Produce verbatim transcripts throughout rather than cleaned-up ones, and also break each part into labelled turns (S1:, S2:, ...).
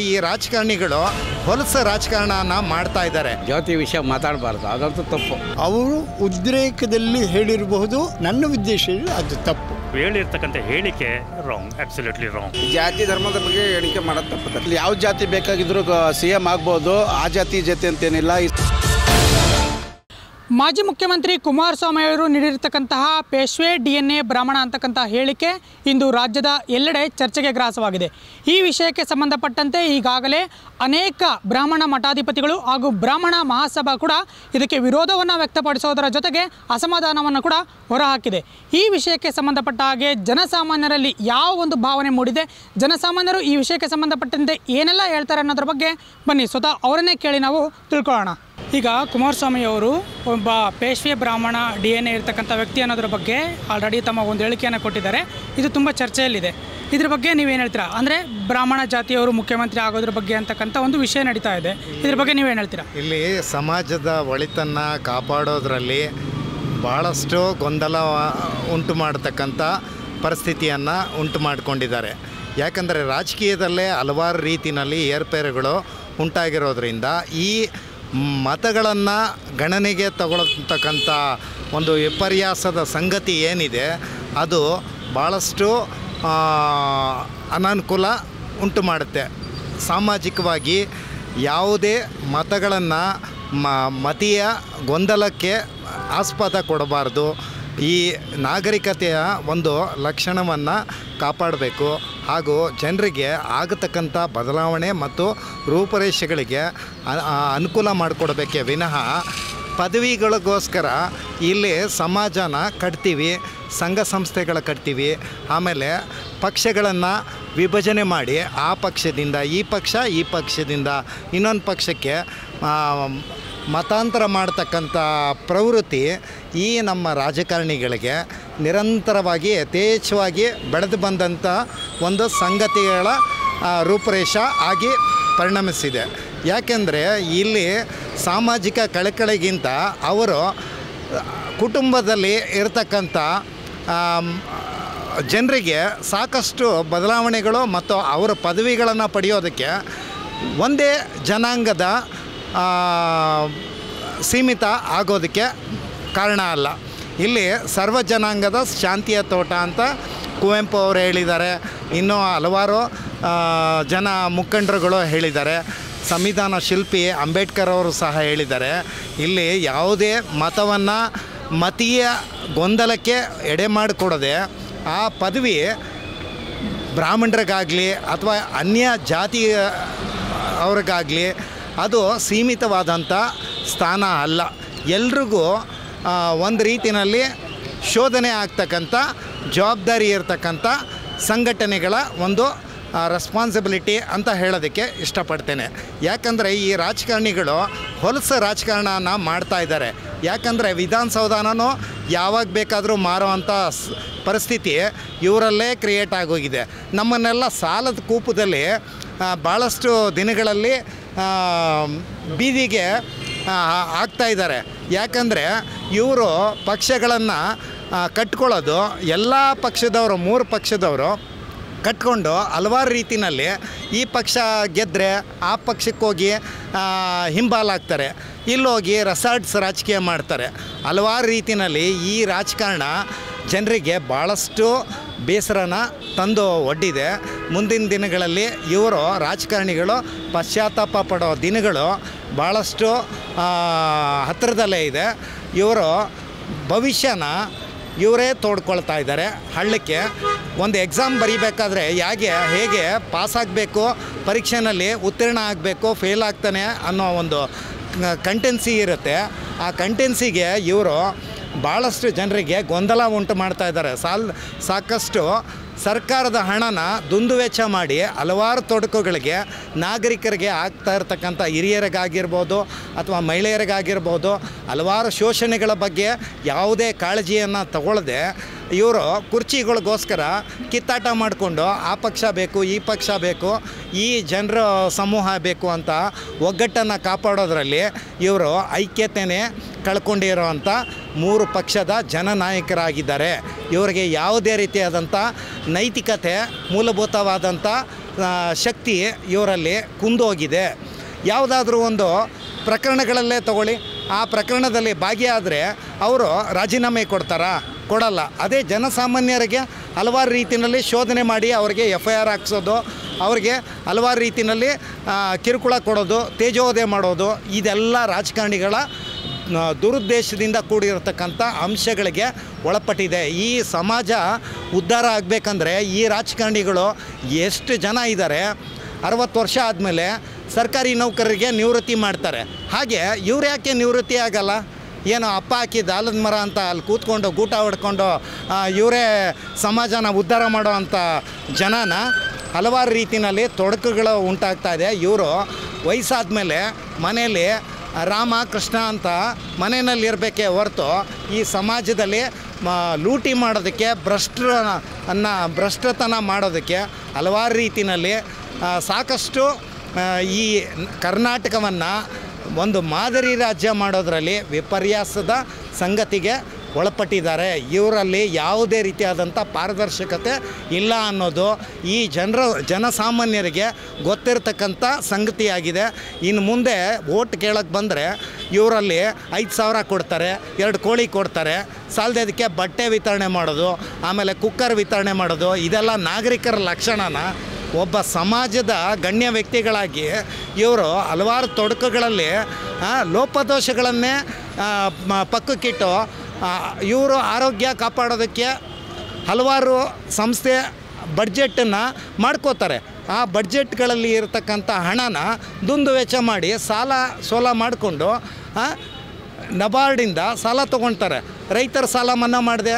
S1: ಈ ರಾಜಕಾರಣಿಗಳು ಹೊಲಸ ರಾಜಕಾರಣನ ಮಾಡ್ತಾ ಇದ್ದಾರೆ.
S2: ಜಾತಿ ವಿಷಯ ಮಾತಾಡಬಾರ್ದು, ಅದಂತೂ ತಪ್ಪು.
S3: ಅವರು ಉದ್ರೇಕದಲ್ಲಿ ಹೇಳಿರಬಹುದು, ನನ್ನ ಉದ್ದೇಶದಲ್ಲಿ ಅದು ತಪ್ಪು.
S4: ಹೇಳಿರ್ತಕ್ಕಂಥ ಹೇಳಿಕೆ ರಾಂಗ್, ಅಬ್ಸಲ್ಯೂಟ್ಲಿ ರಾಂಗ್.
S2: ಜಾತಿ ಧರ್ಮದ ಬಗ್ಗೆ ಹೇಳಿಕೆ ಮಾಡೋದು ತಪ್ಪು.
S5: ಯಾವ ಜಾತಿ ಬೇಕಾಗಿದ್ರು ಸಿ ಎಂ ಆಗ್ಬೋದು, ಆ ಜಾತಿ ಜಾತಿ ಅಂತೇನಿಲ್ಲ.
S6: ಮಾಜಿ ಮುಖ್ಯಮಂತ್ರಿ ಕುಮಾರಸ್ವಾಮಿ ಅವರು ನೀಡಿರತಕ್ಕಂತಹ ಪೇಶ್ವೆ ಡಿ ಎನ್ ಎ ಬ್ರಾಹ್ಮಣ ಅಂತಕ್ಕಂಥ ಹೇಳಿಕೆ ಇಂದು ರಾಜ್ಯದ ಎಲ್ಲೆಡೆ ಚರ್ಚೆಗೆ ಗ್ರಾಸವಾಗಿದೆ. ಈ ವಿಷಯಕ್ಕೆ ಸಂಬಂಧಪಟ್ಟಂತೆ ಈಗಾಗಲೇ ಅನೇಕ ಬ್ರಾಹ್ಮಣ ಮಠಾಧಿಪತಿಗಳು ಹಾಗೂ ಬ್ರಾಹ್ಮಣ ಮಹಾಸಭಾ ಕೂಡ ಇದಕ್ಕೆ ವಿರೋಧವನ್ನು ವ್ಯಕ್ತಪಡಿಸೋದರ ಜೊತೆಗೆ ಅಸಮಾಧಾನವನ್ನು ಕೂಡ ಹೊರಹಾಕಿದೆ. ಈ ವಿಷಯಕ್ಕೆ ಸಂಬಂಧಪಟ್ಟ ಹಾಗೆ ಜನಸಾಮಾನ್ಯರಲ್ಲಿ ಯಾವ ಒಂದು ಭಾವನೆ ಮೂಡಿದೆ, ಜನಸಾಮಾನ್ಯರು ಈ ವಿಷಯಕ್ಕೆ ಸಂಬಂಧಪಟ್ಟಂತೆ ಏನೆಲ್ಲ ಹೇಳ್ತಾರೆ ಅನ್ನೋದ್ರ ಬಗ್ಗೆ ಬನ್ನಿ ಸ್ವತಃ ಅವರನ್ನೇ ಕೇಳಿ ನಾವು ತಿಳ್ಕೊಳ್ಳೋಣ. ಈಗ ಕುಮಾರಸ್ವಾಮಿ ಅವರು ಒಬ್ಬ ಪೇಶ್ವೆ ಬ್ರಾಹ್ಮಣ ಡಿ ಎನ್ ಎ ಇರ್ತಕ್ಕಂಥ ವ್ಯಕ್ತಿ ಅನ್ನೋದ್ರ ಬಗ್ಗೆ ಆಲ್ರೆಡಿ ತಮ್ಮ ಒಂದು ಹೇಳಿಕೆಯನ್ನು ಕೊಟ್ಟಿದ್ದಾರೆ. ಇದು ತುಂಬ ಚರ್ಚೆಯಲ್ಲಿದೆ. ಇದ್ರ ಬಗ್ಗೆ ನೀವೇನು ಹೇಳ್ತೀರಾ? ಅಂದರೆ ಬ್ರಾಹ್ಮಣ ಜಾತಿಯವರು ಮುಖ್ಯಮಂತ್ರಿ ಆಗೋದ್ರ ಬಗ್ಗೆ ಅಂತಕ್ಕಂಥ ಒಂದು ವಿಷಯ ನಡೀತಾ ಇದೆ. ಇದ್ರ ಬಗ್ಗೆ ನೀವೇನು ಹೇಳ್ತೀರಾ?
S1: ಇಲ್ಲಿ ಸಮಾಜದ ಒಳಿತನ್ನು ಕಾಪಾಡೋದ್ರಲ್ಲಿ ಭಾಳಷ್ಟು ಗೊಂದಲ ಉಂಟು ಮಾಡತಕ್ಕಂಥ ಪರಿಸ್ಥಿತಿಯನ್ನು ಉಂಟು ಮಾಡಿಕೊಂಡಿದ್ದಾರೆ. ಯಾಕಂದರೆ ರಾಜಕೀಯದಲ್ಲೇ ಹಲವಾರು ರೀತಿಯಲ್ಲಿ ಏರ್ಪೇರುಗಳು ಉಂಟಾಗಿರೋದ್ರಿಂದ ಈ ಮತಗಳನ್ನು ಗಣನೆಗೆ ತಗೊಳ್ತಕ್ಕಂಥ ಒಂದು ವಿಪರ್ಯಾಸದ ಸಂಗತಿ ಏನಿದೆ ಅದು ಭಾಳಷ್ಟು ಅನಾನುಕೂಲ ಉಂಟು ಮಾಡುತ್ತೆ. ಸಾಮಾಜಿಕವಾಗಿ ಯಾವುದೇ ಮತಗಳನ್ನು ಮತೀಯ ಗೊಂದಲಕ್ಕೆ ಆಸ್ಪದ ಕೊಡಬಾರ್ದು. ಈ ನಾಗರಿಕತೆಯ ಒಂದು ಲಕ್ಷಣವನ್ನು ಕಾಪಾಡಬೇಕು ಹಾಗೂ ಜನರಿಗೆ ಆಗತಕ್ಕಂಥ ಬದಲಾವಣೆ ಮತ್ತು ರೂಪರೇಷೆಗಳಿಗೆ ಅನುಕೂಲ ಮಾಡಿಕೊಡ್ಬೇಕೇ ವಿನಃ ಪದವಿಗಳಿಗೋಸ್ಕರ ಇಲ್ಲಿ ಸಮಾಜನ ಕಟ್ತೀವಿ, ಸಂಘ ಸಂಸ್ಥೆಗಳ ಕಟ್ತೀವಿ, ಆಮೇಲೆ ಪಕ್ಷಗಳನ್ನು ವಿಭಜನೆ ಮಾಡಿ ಆ ಪಕ್ಷದಿಂದ ಈ ಪಕ್ಷ ಈ ಪಕ್ಷದಿಂದ ಇನ್ನೊಂದು ಪಕ್ಷಕ್ಕೆ ಮತಾಂತರ ಮಾಡ್ತಕ್ಕಂಥ ಪ್ರವೃತ್ತಿ ಈ ನಮ್ಮ ರಾಜಕಾರಣಿಗಳಿಗೆ ನಿರಂತರವಾಗಿ ಯಥೇಚ್ಛವಾಗಿ ಬೆಳೆದು ಬಂದಂಥ ಒಂದು ಸಂಗತಿಗಳ ರೂಪರೇಷ ಆಗಿ ಪರಿಣಮಿಸಿದೆ. ಯಾಕೆಂದರೆ ಇಲ್ಲಿ ಸಾಮಾಜಿಕ ಕಳಕಳಿಗಿಂತ ಅವರು ಕುಟುಂಬದಲ್ಲಿ ಇರತಕ್ಕಂಥ ಜನರಿಗೆ ಸಾಕಷ್ಟು ಬದಲಾವಣೆಗಳು ಮತ್ತು ಅವರ ಪದವಿಗಳನ್ನು ಪಡೆಯೋದಕ್ಕೆ ಒಂದೇ ಜನಾಂಗದ ಸೀಮಿತ ಆಗೋದಕ್ಕೆ ಕಾರಣ ಅಲ್ಲ. ಇಲ್ಲಿ ಸರ್ವ ಜನಾಂಗದ ಶಾಂತಿಯ ತೋಟ ಅಂತ ಕುವೆಂಪು ಅವರು ಹೇಳಿದ್ದಾರೆ. ಇನ್ನೂ ಹಲವಾರು ಜನ ಮುಖಂಡರುಗಳು ಹೇಳಿದ್ದಾರೆ. ಸಂವಿಧಾನ ಶಿಲ್ಪಿ ಅಂಬೇಡ್ಕರ್ ಅವರು ಸಹ ಹೇಳಿದ್ದಾರೆ. ಇಲ್ಲಿ ಯಾವುದೇ ಮತವನ್ನು ಮತೀಯ ಗೊಂದಲಕ್ಕೆ ಎಡೆ ಮಾಡಿಕೊಡದೆ ಆ ಪದವಿ ಬ್ರಾಹ್ಮಣರಿಗಾಗಲಿ ಅಥವಾ ಅನ್ಯ ಜಾತಿ ಅವ್ರಿಗಾಗಲಿ ಅದು ಸೀಮಿತವಾದಂಥ ಸ್ಥಾನ ಅಲ್ಲ. ಎಲ್ರಿಗೂ ಒಂದು ರೀತಿಯಲ್ಲಿ ಶೋಧನೆ ಆಗ್ತಕ್ಕಂಥ ಜವಾಬ್ದಾರಿ ಇರತಕ್ಕಂಥ ಸಂಘಟನೆಗಳ ಒಂದು ರೆಸ್ಪಾನ್ಸಿಬಿಲಿಟಿ ಅಂತ ಹೇಳೋದಕ್ಕೆ ಇಷ್ಟಪಡ್ತೇನೆ. ಯಾಕಂದರೆ ಈ ರಾಜಕಾರಣಿಗಳು ಹೊಲಸ ರಾಜಕಾರಣನ ಮಾಡ್ತಾ ಇದ್ದಾರೆ. ಯಾಕಂದರೆ ವಿಧಾನಸೌಧನೂ ಯಾವಾಗ ಬೇಕಾದರೂ ಮಾರುವಂಥ ಪರಿಸ್ಥಿತಿ ಇವರಲ್ಲೇ ಕ್ರಿಯೇಟ್ ಆಗೋಗಿದೆ. ನಮ್ಮನ್ನೆಲ್ಲ ಸಾಲದ ಕೂಪದಲ್ಲಿ ಭಾಳಷ್ಟು ದಿನಗಳಲ್ಲಿ ಬೀದಿಗೆ ಆಗ್ತಾಯಿದ್ದಾರೆ. ಯಾಕಂದರೆ ಇವರು ಪಕ್ಷಗಳನ್ನು ಕಟ್ಕೊಳ್ಳೋದು ಎಲ್ಲ ಪಕ್ಷದವರು ಮೂರು ಪಕ್ಷದವರು ಕಟ್ಕೊಂಡು ಹಲವಾರು ರೀತಿಯಲ್ಲಿ ಈ ಪಕ್ಷ ಗೆದ್ದರೆ ಆ ಪಕ್ಷಕ್ಕೆ ಹೋಗಿ ಹಿಂಬಾಲಾಗ್ತಾರೆ, ಇಲ್ಲೋಗಿ ರೆಸಾರ್ಟ್ಸ್ ರಾಜಕೀಯ ಮಾಡ್ತಾರೆ. ಹಲವಾರು ರೀತಿಯಲ್ಲಿ ಈ ರಾಜಕಾರಣ ಜನರಿಗೆ ಭಾಳಷ್ಟು ಬೇಸರನ ತಂದು ಒಡ್ಡಿದೆ. ಮುಂದಿನ ದಿನಗಳಲ್ಲಿ ಇವರು ರಾಜಕಾರಣಿಗಳು ಪಶ್ಚಾತ್ತಾಪ ಪಡೋ ದಿನಗಳು ಭಾಳಷ್ಟು ಹತ್ತಿರದಲ್ಲೇ ಇದೆ. ಇವರು ಭವಿಷ್ಯನ ಇವರೇ ತೋಡ್ಕೊಳ್ತಾ ಇದ್ದಾರೆ. ಹಳ್ಳಕ್ಕೆ ಒಂದು ಎಕ್ಸಾಮ್ ಬರೀಬೇಕಾದ್ರೆ ಹೇಗೆ ಹೇಗೆ ಪಾಸಾಗಬೇಕು, ಪರೀಕ್ಷೆಯಲ್ಲಿ ಉತ್ತೀರ್ಣ ಆಗಬೇಕು, ಫೇಲ್ ಆಗ್ತಾನೆ ಅನ್ನೋ ಒಂದು ಕಂಟೆನ್ಸಿ ಇರುತ್ತೆ. ಆ ಕಂಟೆನ್ಸಿಗೆ ಇವರು ಭಾಳಷ್ಟು ಜನರಿಗೆ ಗೊಂದಲ ಉಂಟು ಮಾಡ್ತಾ ಇದ್ದಾರೆ. ಸಾಲ್ ಸಾಕಷ್ಟು ಸರ್ಕಾರದ ಹಣನ ದುಂದುವೆಚ್ಚ ಮಾಡಿ ಹಲವಾರು ತೊಡಕುಗಳಿಗೆ ನಾಗರಿಕರಿಗೆ ಆಗ್ತಾ ಇರ್ತಕ್ಕಂಥ ಹಿರಿಯರಿಗಾಗಿರ್ಬೋದು ಅಥವಾ ಮಹಿಳೆಯರಿಗಾಗಿರ್ಬೋದು ಹಲವಾರು ಶೋಷಣೆಗಳ ಬಗ್ಗೆ ಯಾವುದೇ ಕಾಳಜಿಯನ್ನು ತಗೊಳ್ಳದೆ ಇವರು ಕುರ್ಚಿಗಳಿಗೋಸ್ಕರ ಕಿತ್ತಾಟ ಮಾಡಿಕೊಂಡು ಆ ಪಕ್ಷ ಬೇಕು, ಈ ಪಕ್ಷ ಬೇಕು, ಈ ಜನರ ಸಮೂಹ ಬೇಕು ಅಂತ ಒಗ್ಗಟ್ಟನ್ನು ಕಾಪಾಡೋದ್ರಲ್ಲಿ ಇವರು ಐಕ್ಯತೆಯೇ ಕಳ್ಕೊಂಡಿರೋವಂಥ ಮೂರು ಪಕ್ಷದ ಜನನಾಯಕರಾಗಿದ್ದಾರೆ. ಇವರಿಗೆ ಯಾವುದೇ ರೀತಿಯಾದಂಥ ನೈತಿಕತೆ, ಮೂಲಭೂತವಾದಂಥ ಶಕ್ತಿ ಇವರಲ್ಲಿ ಕುಂದೋಗಿದೆ. ಯಾವುದಾದ್ರೂ ಒಂದು ಪ್ರಕರಣಗಳಲ್ಲೇ ತಗೊಳ್ಳಿ, ಆ ಪ್ರಕರಣದಲ್ಲಿ ಭಾಗಿಯಾದರೆ ಅವರು ರಾಜೀನಾಮೆ ಕೊಡ್ತಾರಾ? ಕೊಡಲ್ಲ. ಅದೇ ಜನಸಾಮಾನ್ಯರಿಗೆ ಹಲವಾರು ರೀತಿಯಲ್ಲಿ ಶೋಧನೆ ಮಾಡಿ ಅವರಿಗೆ ಎಫ್ ಐ ಆರ್ ಹಾಕ್ಸೋದು, ಅವರಿಗೆ ಹಲವಾರು ರೀತಿಯಲ್ಲಿ ಕಿರುಕುಳ ಕೊಡೋದು, ತೇಜೋವಧೆ ಮಾಡೋದು, ಇದೆಲ್ಲ ರಾಜಕಾರಣಿಗಳ ದುರುದ್ದೇಶದಿಂದ ಕೂಡಿರತಕ್ಕಂಥ ಅಂಶಗಳಿಗೆ ಒಳಪಟ್ಟಿದೆ. ಈ ಸಮಾಜ ಉದ್ಧಾರ ಆಗಬೇಕಂದ್ರೆ ಈ ರಾಜಕಾರಣಿಗಳು ಎಷ್ಟು ಜನ ಇದ್ದಾರೆ, ಅರವತ್ತು ವರ್ಷ ಆದಮೇಲೆ ಸರ್ಕಾರಿ ನೌಕರರಿಗೆ ನಿವೃತ್ತಿ ಮಾಡ್ತಾರೆ. ಹಾಗೆ ಇವ್ರು ಯಾಕೆ ನಿವೃತ್ತಿ ಆಗಲ್ಲ? ಏನೋ ಅಪ್ಪ ಹಾಕಿದ ಆಲದ ಮರ ಅಂತ ಅಲ್ಲಿ ಕೂತ್ಕೊಂಡು ಗೂಟ ಹೊಡ್ಕೊಂಡು ಇವರೇ ಸಮಾಜನ ಉದ್ಧಾರ ಮಾಡೋ ಅಂಥ ಜನನ ಹಲವಾರು ರೀತಿಯಲ್ಲಿ ತೊಡಕುಗಳು ಉಂಟಾಗ್ತಾ ಇದೆ. ಇವರು ವಯಸ್ಸಾದ ಮೇಲೆ ಮನೆಯಲ್ಲಿ ರಾಮ ಕೃಷ್ಣ ಅಂತ ಮನೆಯಲ್ಲಿ ಇರಬೇಕೇ ಹೊರತು ಈ ಸಮಾಜದಲ್ಲಿ ಲೂಟಿ ಮಾಡೋದಕ್ಕೆ, ಭ್ರಷ್ಟರನ್ನ ಭ್ರಷ್ಟತನ ಮಾಡೋದಕ್ಕೆ ಹಲವಾರು ರೀತಿಯಲ್ಲಿ ಸಾಕಷ್ಟು ಈ ಕರ್ನಾಟಕವನ್ನು ಒಂದು ಮಾದರಿ ರಾಜ್ಯ ಮಾಡೋದರಲ್ಲಿ ವಿಪರ್ಯಾಸದ ಸಂಗತಿಗೆ ಒಳಪಟ್ಟಿದ್ದಾರೆ. ಇವರಲ್ಲಿ ಯಾವುದೇ ರೀತಿಯಾದಂಥ ಪಾರದರ್ಶಕತೆ ಇಲ್ಲ ಅನ್ನೋದು ಈ ಜನರ ಜನಸಾಮಾನ್ಯರಿಗೆ ಗೊತ್ತಿರತಕ್ಕಂಥ ಸಂಗತಿಯಾಗಿದೆ. ಇನ್ನು ಮುಂದೆ ಓಟ್ ಕೇಳೋಕ್ಕೆ ಬಂದರೆ ಇವರಲ್ಲಿ ಐದು ಸಾವಿರ ಕೊಡ್ತಾರೆ, ಎರಡು ಕೋಳಿ ಕೊಡ್ತಾರೆ, ಸಾಲದಕ್ಕೆ ಬಟ್ಟೆ ವಿತರಣೆ ಮಾಡೋದು, ಆಮೇಲೆ ಕುಕ್ಕರ್ ವಿತರಣೆ ಮಾಡೋದು, ಇದೆಲ್ಲ ನಾಗರಿಕರ ಲಕ್ಷಣನ? ಒಬ್ಬ ಸಮಾಜದ ಗಣ್ಯ ವ್ಯಕ್ತಿಗಳಾಗಿ ಇವರು ಹಲವಾರು ತೊಡಕುಗಳಲ್ಲಿ ಲೋಪದೋಷಗಳನ್ನೇ ಪಕ್ಕಕ್ಕಿಟ್ಟು ಇವರು ಆರೋಗ್ಯ ಕಾಪಾಡೋದಕ್ಕೆ ಹಲವಾರು ಸಂಸ್ಥೆ ಬಡ್ಜೆಟನ್ನು ಮಾಡ್ಕೋತಾರೆ. ಆ ಬಡ್ಜೆಟ್ಗಳಲ್ಲಿ ಇರತಕ್ಕಂಥ ಹಣನ ದುಂದು ವೆಚ್ಚ ಮಾಡಿ ಸಾಲ ಸೋಲ ಮಾಡಿಕೊಂಡು ನಬಾರ್ಡಿಂದ ಸಾಲ ತೊಗೊಳ್ತಾರೆ. ರೈತರ ಸಾಲ ಮನ್ನಾ ಮಾಡಿದೆ.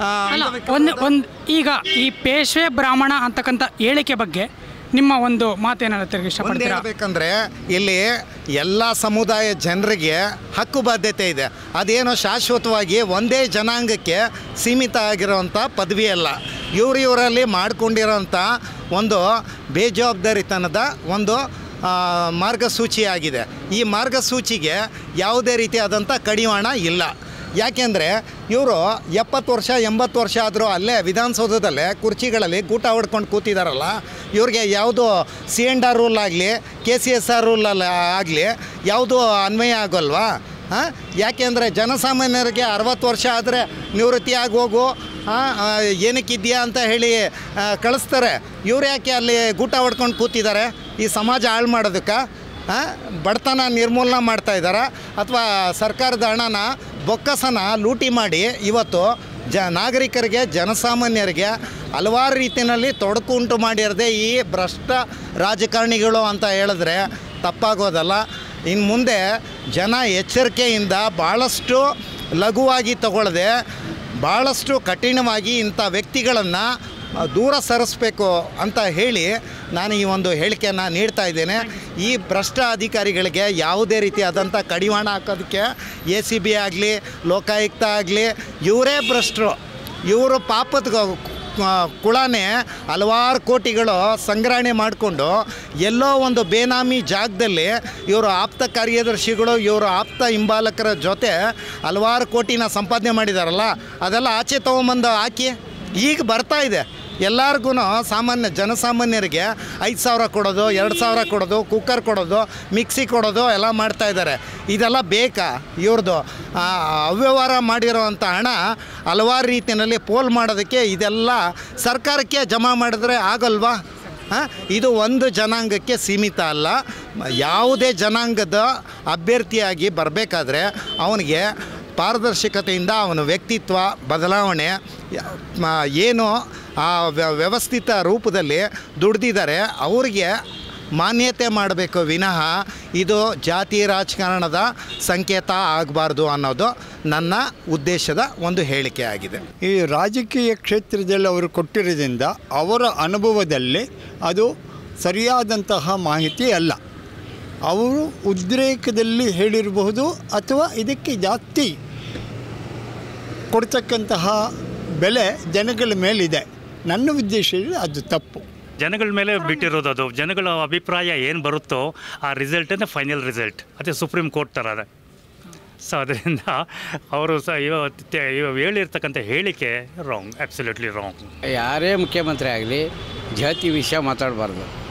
S6: ಒಂದು ಒಂದು ಈಗ ಈ ಪೇಶ್ವೆ ಬ್ರಾಹ್ಮಣ ಅಂತಕ್ಕಂಥ ಹೇಳಿಕೆ ಬಗ್ಗೆ ನಿಮ್ಮ ಒಂದು ಮಾತೇನಾದ್ರು ತಿರುಗಿ ಇಷ್ಟಪಡ್ತೀರಾ?
S1: ಹೇಳಬೇಕಂದ್ರೆ ಇಲ್ಲಿ ಎಲ್ಲ ಸಮುದಾಯ ಜನರಿಗೆ ಹಕ್ಕು ಬಾಧ್ಯತೆ ಇದೆ. ಅದೇನೋ ಶಾಶ್ವತವಾಗಿ ಒಂದೇ ಜನಾಂಗಕ್ಕೆ ಸೀಮಿತ ಆಗಿರೋವಂಥ ಪದವಿ ಅಲ್ಲ. ಇವರು ಇವರಲ್ಲಿ ಮಾಡಿಕೊಂಡಿರೋಂಥ ಒಂದು ಬೇಜವಾಬ್ದಾರಿತನದ ಒಂದು ಮಾರ್ಗಸೂಚಿಯಾಗಿದೆ. ಈ ಮಾರ್ಗಸೂಚಿಗೆ ಯಾವುದೇ ರೀತಿಯಾದಂಥ ಕಡಿವಾಣ ಇಲ್ಲ. ಯಾಕೆಂದರೆ ಇವರು ಎಪ್ಪತ್ತು ವರ್ಷ ಎಂಬತ್ತು ವರ್ಷ ಆದರೂ ಅಲ್ಲೇ ವಿಧಾನಸೌಧದಲ್ಲೇ ಕುರ್ಚಿಗಳಲ್ಲಿ ಗೂಟ ಹೊಡ್ಕೊಂಡು ಕೂತಿದ್ದಾರಲ್ಲ, ಇವ್ರಿಗೆ ಯಾವುದೋ ಸಿ ಎಂಡ್ ಆರ್ ರೂಲ್ ಆಗಲಿ ಕೆ ಸಿ ಎಸ್ ಆರ್ ರೂಲಲ್ಲಿ ಆಗಲಿ ಯಾವುದೂ ಅನ್ವಯ ಆಗೋಲ್ವಾ? ಹಾಂ, ಯಾಕೆಂದರೆ ಜನಸಾಮಾನ್ಯರಿಗೆ ಅರವತ್ತು ವರ್ಷ ಆದರೆ ನಿವೃತ್ತಿ ಆಗಿ ಹೋಗು, ಏನಕ್ಕಿದೆಯಾ ಅಂತ ಹೇಳಿ ಕಳಿಸ್ತಾರೆ. ಇವ್ರು ಯಾಕೆ ಅಲ್ಲಿ ಗೂಟ ಹೊಡ್ಕೊಂಡು ಕೂತಿದ್ದಾರೆ? ಈ ಸಮಾಜ ಹಾಳು ಮಾಡೋದಕ್ಕೆ, ಬಡತನ ನಿರ್ಮೂಲನ ಮಾಡ್ತಾಯಿದ್ದಾರೆ, ಅಥವಾ ಸರ್ಕಾರದ ಹಣನ ಬೊಕ್ಕಸನ ಲೂಟಿ ಮಾಡಿ ಇವತ್ತು ಜ ನಾಗರಿಕರಿಗೆ ಜನಸಾಮಾನ್ಯರಿಗೆ ಹಲವಾರು ರೀತಿಯಲ್ಲಿ ತೊಡಕು ಉಂಟು ಮಾಡಿರದೆ ಈ ಭ್ರಷ್ಟ ರಾಜಕಾರಣಿಗಳು ಅಂತ ಹೇಳಿದ್ರೆ ತಪ್ಪಾಗೋದಲ್ಲ. ಇನ್ನು ಮುಂದೆ ಜನ ಎಚ್ಚರಿಕೆಯಿಂದ ಭಾಳಷ್ಟು ಲಘುವಾಗಿ ತಗೊಳ್ಳದೆ ಭಾಳಷ್ಟು ಕಠಿಣವಾಗಿ ಇಂಥ ವ್ಯಕ್ತಿಗಳನ್ನು ದೂರ ಸರಿಸಬೇಕು ಅಂತ ಹೇಳಿ ನಾನು ಈ ಒಂದು ಹೇಳಿಕೆಯನ್ನು ನೀಡ್ತಾ ಇದ್ದೇನೆ. ಈ ಭ್ರಷ್ಟ ಅಧಿಕಾರಿಗಳಿಗೆ ಯಾವುದೇ ರೀತಿಯಾದಂಥ ಕಡಿವಾಣ ಹಾಕೋದಕ್ಕೆ ಎ ಸಿ ಬಿ ಆಗಲಿ ಲೋಕಾಯುಕ್ತ ಆಗಲಿ ಇವರೇ ಭ್ರಷ್ಟರು. ಇವರು ಪಾಪದ ಕುಳಾನೆ ಹಲವಾರು ಕೋಟಿಗಳು ಸಂಗ್ರಹಣೆ ಮಾಡಿಕೊಂಡು ಎಲ್ಲೋ ಒಂದು ಬೇನಾಮಿ ಜಾಗದಲ್ಲಿ ಇವರು ಆಪ್ತ ಕಾರ್ಯದರ್ಶಿಗಳು ಇವರು ಆಪ್ತ ಹಿಂಬಾಲಕರ ಜೊತೆ ಹಲವಾರು ಕೋಟಿನ ಸಂಪಾದನೆ ಮಾಡಿದಾರಲ್ಲ, ಅದೆಲ್ಲ ಆಚೆ ತೊಗೊಂಬಂದು ಹಾಕಿ ಈಗ ಬರ್ತಾ ಇದೆ. ಎಲ್ಲರಿಗೂ ಸಾಮಾನ್ಯ ಜನಸಾಮಾನ್ಯರಿಗೆ ಐದು ಸಾವಿರ ಕೊಡೋದು, ಎರಡು ಸಾವಿರ ಕೊಡೋದು, ಕುಕ್ಕರ್ ಕೊಡೋದು, ಮಿಕ್ಸಿ ಕೊಡೋದು ಎಲ್ಲ ಮಾಡ್ತಾಯಿದ್ದಾರೆ. ಇದೆಲ್ಲ ಬೇಕಾ? ಇವ್ರದ್ದು ಅವ್ಯವಹಾರ ಮಾಡಿರೋವಂಥ ಹಣ ಹಲವಾರು ರೀತಿಯಲ್ಲಿ ಪೋಲ್ ಮಾಡೋದಕ್ಕೆ ಇದೆಲ್ಲ ಸರ್ಕಾರಕ್ಕೆ ಜಮಾ ಮಾಡಿದ್ರೆ ಆಗಲ್ವಾ? ಹಾಂ, ಇದು ಒಂದು ಜನಾಂಗಕ್ಕೆ ಸೀಮಿತ ಅಲ್ಲ. ಯಾವುದೇ ಜನಾಂಗದ ಅಭ್ಯರ್ಥಿಯಾಗಿ ಬರಬೇಕಾದ್ರೆ ಅವನಿಗೆ ಪಾರದರ್ಶಕತೆಯಿಂದ ಅವನ ವ್ಯಕ್ತಿತ್ವ ಬದಲಾವಣೆ ಏನು ಆ ವ್ಯವಸ್ಥಿತ ರೂಪದಲ್ಲಿ ದುಡ್ದಿದ್ದಾರೆ ಅವರಿಗೆ ಮಾನ್ಯತೆ ಮಾಡಬೇಕು ವಿನಃ ಇದು ಜಾತಿ ರಾಜಕಾರಣದ ಸಂಕೇತ ಆಗಬಾರ್ದು ಅನ್ನೋದು ನನ್ನ ಉದ್ದೇಶದ ಒಂದು ಹೇಳಿಕೆ ಆಗಿದೆ.
S3: ಈ ರಾಜಕೀಯ ಕ್ಷೇತ್ರದಲ್ಲಿ ಅವರು ಕೊಟ್ಟಿರೋದ್ರಿಂದ ಅವರ ಅನುಭವದಲ್ಲಿ ಅದು ಸರಿಯಾದಂತಹ ಮಾಹಿತಿ ಅಲ್ಲ. ಅವರು ಉದ್ರೇಕದಲ್ಲಿ ಹೇಳಿರಬಹುದು ಅಥವಾ ಇದಕ್ಕೆ ಜಾಸ್ತಿ ಕೊಡ್ತಕ್ಕಂತಹ ಬೆಲೆ ಜನಗಳ ಮೇಲಿದೆ. ನನ್ನ ಉದ್ದೇಶ ಅದು ತಪ್ಪು.
S4: ಜನಗಳ ಮೇಲೆ ಬಿಟ್ಟಿರೋದು, ಅದು ಜನಗಳ ಅಭಿಪ್ರಾಯ ಏನು ಬರುತ್ತೋ ಆ ರಿಸಲ್ಟೇ ಫೈನಲ್ ರಿಸಲ್ಟ್. ಅದೇ ಸುಪ್ರೀಂ ಕೋರ್ಟ್ ಥರ ಅದೇ. ಸೊ ಅದರಿಂದ ಅವರು ಸಹ ಇವತ್ತು ಇವಾಗ ಹೇಳಿರ್ತಕ್ಕಂಥ ಹೇಳಿಕೆ ರಾಂಗ್, ಅಬ್ಸಲ್ಯೂಟ್ಲಿ ರಾಂಗ್.
S2: ಯಾರೇ ಮುಖ್ಯಮಂತ್ರಿ ಆಗಲಿ ಜಾತಿ ವಿಷಯ ಮಾತಾಡಬಾರ್ದು.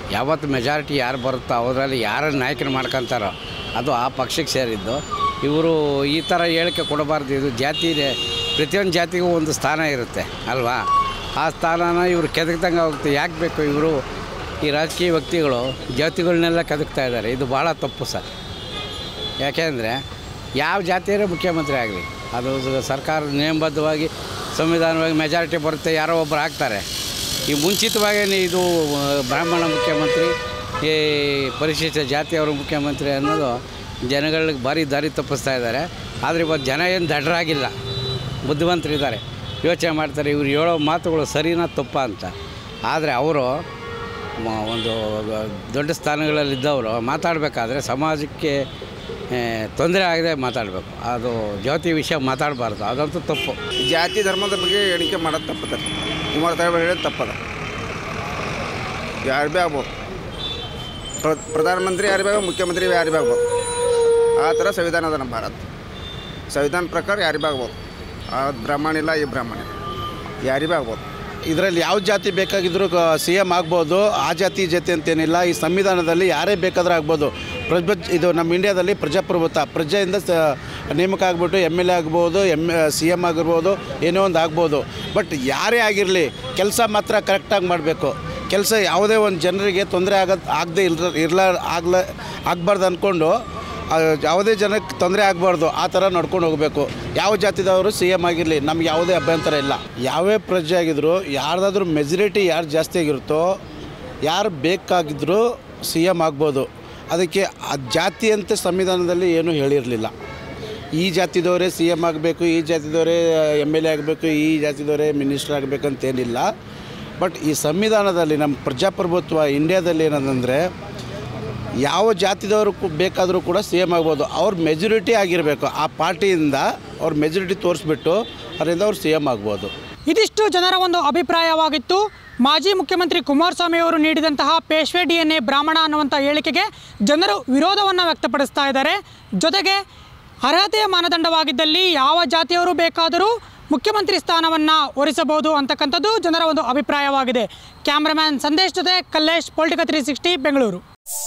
S2: ಯಾವತ್ತು ಮೆಜಾರಿಟಿ ಯಾರು ಬರುತ್ತೋ ಅವರಲ್ಲಿ ಯಾರು ನಾಯಕರು ಮಾಡ್ಕೊತಾರೋ ಅದು ಆ ಪಕ್ಷಕ್ಕೆ ಸೇರಿದ್ದು. ಇವರು ಈ ಥರ ಹೇಳಿಕೆ ಕೊಡಬಾರ್ದು. ಇದು ಜಾತಿ ಇದೆ, ಪ್ರತಿಯೊಂದು ಜಾತಿಗೂ ಒಂದು ಸ್ಥಾನ ಇರುತ್ತೆ ಅಲ್ವಾ? ಆ ಸ್ಥಾನನ ಇವರು ಕೆದಕ್ದಂಗೆ ಹೋಗುತ್ತೆ. ಯಾಕೆ ಬೇಕು ಇವರು ಈ ರಾಜಕೀಯ ವ್ಯಕ್ತಿಗಳು ಜಾತಿಗಳನ್ನೆಲ್ಲ ಕೆದಕ್ತಾ ಇದ್ದಾರೆ? ಇದು ಭಾಳ ತಪ್ಪು ಸರ್. ಯಾಕೆಂದರೆ ಯಾವ ಜಾತಿಯರೇ ಮುಖ್ಯಮಂತ್ರಿ ಆಗಲಿ, ಅದು ಸರ್ಕಾರದ ನಿಯಮಬದ್ಧವಾಗಿ ಸಂವಿಧಾನವಾಗಿ ಮೆಜಾರಿಟಿ ಬರುತ್ತೆ, ಯಾರೋ ಒಬ್ಬರು ಆಗ್ತಾರೆ. ಈ ಮುಂಚಿತವಾಗಿ ಇದು ಬ್ರಾಹ್ಮಣ ಮುಖ್ಯಮಂತ್ರಿ, ಈ ಪರಿಶಿಷ್ಟ ಜಾತಿಯವರು ಮುಖ್ಯಮಂತ್ರಿ ಅನ್ನೋದು ಜನಗಳಿಗೆ ಭಾರಿ ದಾರಿ ತಪ್ಪಿಸ್ತಾ ಇದ್ದಾರೆ. ಆದರೆ ಇವತ್ತು ಜನ ಏನು ದಡ್ಡರಾಗಿಲ್ಲ, ಬುದ್ಧಿವಂತರಿದ್ದಾರೆ, ಯೋಚನೆ ಮಾಡ್ತಾರೆ ಇವ್ರು ಹೇಳೋ ಮಾತುಗಳು ಸರಿನಾ ತಪ್ಪಾ ಅಂತ. ಆದರೆ ಅವರು ಒಂದು ದೊಡ್ಡ ಸ್ಥಾನಗಳಲ್ಲಿದ್ದವರು ಮಾತಾಡಬೇಕಾದ್ರೆ ಸಮಾಜಕ್ಕೆ ತೊಂದರೆ ಆಗದೆ ಮಾತಾಡಬೇಕು. ಅದು ಜಾತಿ ವಿಷಯ ಮಾತಾಡಬಾರ್ದು, ಅದಂತೂ ತಪ್ಪು.
S5: ಜಾತಿ ಧರ್ಮದ ಬಗ್ಗೆ ಎಣಿಕೆ ಮಾಡೋದು ತಪ್ಪದ. ಕುಮಾರ ಸಾಹೇಬರು ಹೇಳೋದು ತಪ್ಪದ. ಯಾರು ಭೀ ಆಗ್ಬೋದು, ಪ್ರ ಪ್ರಧಾನಮಂತ್ರಿ ಯಾರು ಭೀ ಆಗ್ಬೋದು, ಮುಖ್ಯಮಂತ್ರಿ ಯಾರು ಭೀ ಆಗ್ಬೋದು. ಆ ಥರ ಸಂವಿಧಾನ ಅದ ನಮ್ಮ ಭಾರತ. ಸಂವಿಧಾನ ಪ್ರಕಾರ ಯಾರು ಭೀ ಆಗ್ಬೋದು. ಆ ಬ್ರಾಹ್ಮಣ ಇಲ್ಲ, ಈ ಬ್ರಾಹ್ಮಣ ಯಾರು ಭೀ ಆಗ್ಬೋದು.
S7: ಇದರಲ್ಲಿ ಯಾವ ಜಾತಿ ಬೇಕಾಗಿದ್ದರೂ ಸಿ ಎಮ್ ಆಗ್ಬೋದು. ಆ ಜಾತಿ ಜಾತಿ ಅಂತೇನಿಲ್ಲ. ಈ ಸಂವಿಧಾನದಲ್ಲಿ ಯಾರೇ ಬೇಕಾದರೂ ಆಗ್ಬೋದು. ಪ್ರಜ ಇದು ನಮ್ಮ ಇಂಡಿಯಾದಲ್ಲಿ ಪ್ರಜಾಪ್ರಭುತ್ವ, ಪ್ರಜೆಯಿಂದ ಸ ನೇಮಕ ಆಗ್ಬಿಟ್ಟು ಎಮ್ ಎಲ್ ಎ ಆಗ್ಬೋದು, ಎಮ್ ಸಿ ಎಮ್ ಆಗಿರ್ಬೋದು, ಏನೋ ಒಂದು ಆಗ್ಬೋದು. ಬಟ್ ಯಾರೇ ಆಗಿರಲಿ ಕೆಲಸ ಮಾತ್ರ ಕರೆಕ್ಟಾಗಿ ಮಾಡಬೇಕು. ಕೆಲಸ ಯಾವುದೇ ಒಂದು ಜನರಿಗೆ ತೊಂದರೆ ಆಗೋದು ಆಗದೆ ಇಲ್ರ ಇರಲ ಆಗ್ಲ ಆಗಬಾರ್ದು ಅಂದ್ಕೊಂಡು ಯಾವುದೇ ಜನಕ್ಕೆ ತೊಂದರೆ ಆಗಬಾರ್ದು, ಆ ಥರ ನಡ್ಕೊಂಡು ಹೋಗಬೇಕು. ಯಾವ ಜಾತಿದವರು ಸಿ ಎಮ್ ಆಗಿರಲಿ, ನಮ್ಗೆ ಯಾವುದೇ ಅಭ್ಯಂತರ ಇಲ್ಲ. ಯಾವೇ ಪ್ರಜೆ ಆಗಿದ್ರು, ಯಾರ್ದಾದ್ರೂ ಮೆಜಾರಿಟಿ ಯಾರು ಜಾಸ್ತಿ ಆಗಿರುತ್ತೋ, ಯಾರು ಬೇಕಾಗಿದ್ದರೂ ಸಿ ಎಮ್ ಆಗ್ಬೋದು. ಅದಕ್ಕೆ ಆ ಜಾತಿ ಅಂತ ಸಂವಿಧಾನದಲ್ಲಿ ಏನೂ ಹೇಳಿರಲಿಲ್ಲ. ಈ ಜಾತಿದವರೇ ಸಿ ಎಮ್ ಆಗಬೇಕು, ಈ ಜಾತಿದವರೇ ಎಮ್ ಎಲ್ ಎ ಆಗಬೇಕು, ಈ ಜಾತಿದವರೇ ಮಿನಿಸ್ಟರ್ ಆಗಬೇಕಂತೇನಿಲ್ಲ. ಬಟ್ ಈ ಸಂವಿಧಾನದಲ್ಲಿ ನಮ್ಮ ಪ್ರಜಾಪ್ರಭುತ್ವ ಇಂಡಿಯಾದಲ್ಲಿ ಏನಂದರೆ ಯಾವ ಜಾತಿದವರು ಬೇಕಾದರೂ ಕೂಡ ಸಿ ಎಮ್ ಆಗ್ಬೋದು. ಅವ್ರ ಮೆಜಾರಿಟಿ ಆಗಿರಬೇಕು. ಆ ಪಾರ್ಟಿಯಿಂದ ಅವ್ರ ಮೆಜಾರಿಟಿ ತೋರಿಸ್ಬಿಟ್ಟು ಅದರಿಂದ ಅವ್ರು ಸಿ ಎಮ್ ಆಗ್ಬೋದು.
S6: ಇದಿಷ್ಟು ಜನರ ಒಂದು ಅಭಿಪ್ರಾಯವಾಗಿತ್ತು. ಮಾಜಿ ಮುಖ್ಯಮಂತ್ರಿ ಕುಮಾರಸ್ವಾಮಿ ಅವರು ನೀಡಿದಂತಹ ಪೇಶ್ವೆ ಡಿ ಎನ್ ಎ ಬ್ರಾಹ್ಮಣ ಅನ್ನುವಂಥ ಹೇಳಿಕೆಗೆ ಜನರು ವಿರೋಧವನ್ನು ವ್ಯಕ್ತಪಡಿಸ್ತಾ ಇದ್ದಾರೆ. ಜೊತೆಗೆ ಅರ್ಹತೆಯ ಮಾನದಂಡವಾಗಿದ್ದಲ್ಲಿ ಯಾವ ಜಾತಿಯವರು ಬೇಕಾದರೂ ಮುಖ್ಯಮಂತ್ರಿ ಸ್ಥಾನವನ್ನು ಒರಿಸಬಹುದು ಅಂತಕ್ಕಂಥದ್ದು ಜನರ ಒಂದು ಅಭಿಪ್ರಾಯವಾಗಿದೆ. ಕ್ಯಾಮ್ರಾಮ್ಯಾನ್ ಸಂದೇಶ್ ಜೊತೆ Kallesh, political three sixty, Bengaluru.